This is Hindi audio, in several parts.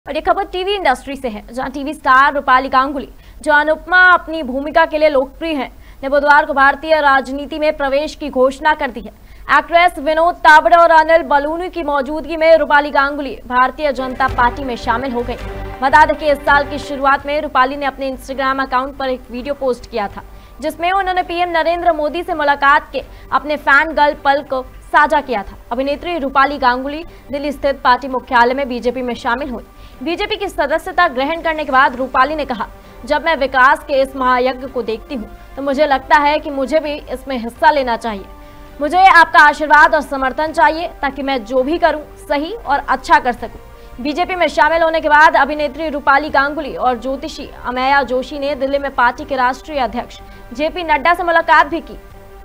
और ये खबर टीवी इंडस्ट्री से है, जहां टीवी स्टार रूपाली गांगुली, जो अनुपमा अपनी भूमिका के लिए लोकप्रिय हैं, ने बुधवार को भारतीय राजनीति में प्रवेश की घोषणा कर दी है। एक्ट्रेस विनोद तावड़े और अनिल बलूनी की मौजूदगी में रूपाली गांगुली भारतीय जनता पार्टी में शामिल हो गई। बता दें कि इस साल की शुरुआत में रूपाली ने अपने इंस्टाग्राम अकाउंट पर एक वीडियो पोस्ट किया था, जिसमें उन्होंने पीएम नरेंद्र मोदी से मुलाकात के अपने फैन गर्ल पल को साझा किया था। अभिनेत्री रूपाली गांगुली दिल्ली स्थित पार्टी मुख्यालय में बीजेपी में शामिल हुई। बीजेपी की सदस्यता ग्रहण करने के बाद रूपाली ने कहा, जब मैं विकास के इस महायज्ञ को देखती हूँ तो मुझे लगता है कि मुझे भी इसमें हिस्सा लेना चाहिए। मुझे आपका आशीर्वाद और समर्थन चाहिए ताकि मैं जो भी करूं सही और अच्छा कर सकूं। बीजेपी में शामिल होने के बाद अभिनेत्री रूपाली गांगुली और ज्योतिषी अमेया जोशी ने दिल्ली में पार्टी के राष्ट्रीय अध्यक्ष जेपी नड्डा से मुलाकात भी की।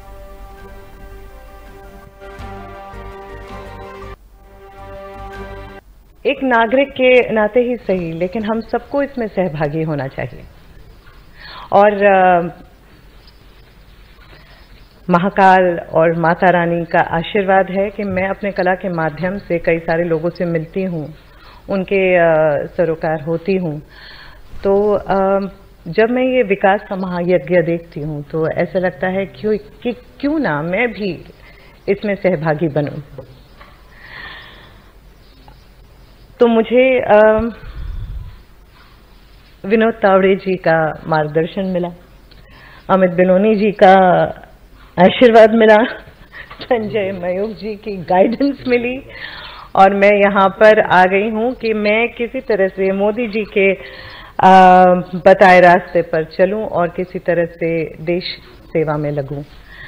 एक नागरिक के नाते ही सही, लेकिन हम सबको इसमें सहभागी होना चाहिए। और महाकाल और माता रानी का आशीर्वाद है कि मैं अपने कला के माध्यम से कई सारे लोगों से मिलती हूँ, उनके सरोकार होती हूँ। तो जब मैं ये विकास का महायज्ञ देखती हूँ तो ऐसा लगता है कि क्यों ना मैं भी इसमें सहभागी बनूं। तो मुझे विनोद तावड़े जी का मार्गदर्शन मिला, अमित बलूनी जी का आशीर्वाद मिला, संजय मयूख जी की गाइडेंस मिली, और मैं यहाँ पर आ गई हूँ कि मैं किसी तरह से मोदी जी के बताए रास्ते पर चलूँ और किसी तरह से देश सेवा में लगूँ।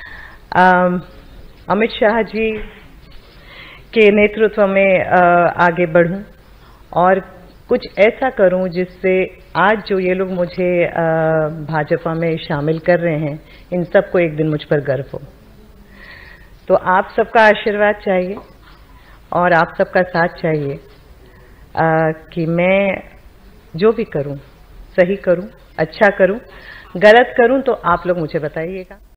अमित शाह जी के नेतृत्व में आगे बढ़ूं और कुछ ऐसा करूं जिससे आज जो ये लोग मुझे भाजपा में शामिल कर रहे हैं, इन सबको एक दिन मुझ पर गर्व हो। तो आप सबका आशीर्वाद चाहिए और आप सबका साथ चाहिए कि मैं जो भी करूं सही करूं, अच्छा करूं। गलत करूं तो आप लोग मुझे बताइएगा।